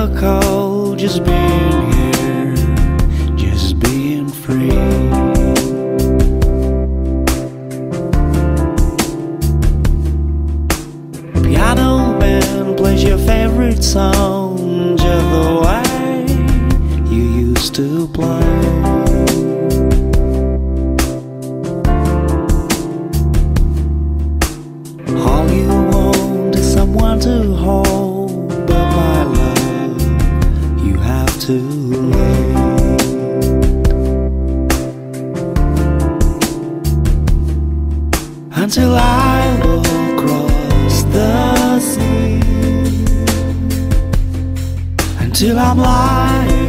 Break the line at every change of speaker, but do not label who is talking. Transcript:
never cold, just being here, just being free. Piano band plays your favorite song just the way you used to play. All you want is someone to hold, but my love, you have to wait. Until I will cross the sea, until I'm lying